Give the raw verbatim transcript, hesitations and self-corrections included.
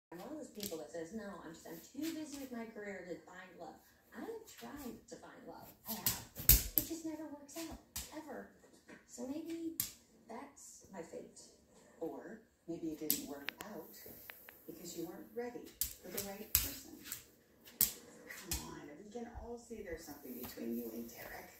I'm one of those people that says, no, I'm just, I'm too busy with my career to find love. I have tried to find love. I have. It just never works out, ever. So maybe that's my fate. Or maybe it didn't work out because you weren't ready for the right person. Come on, we can all see there's something between you and Derek.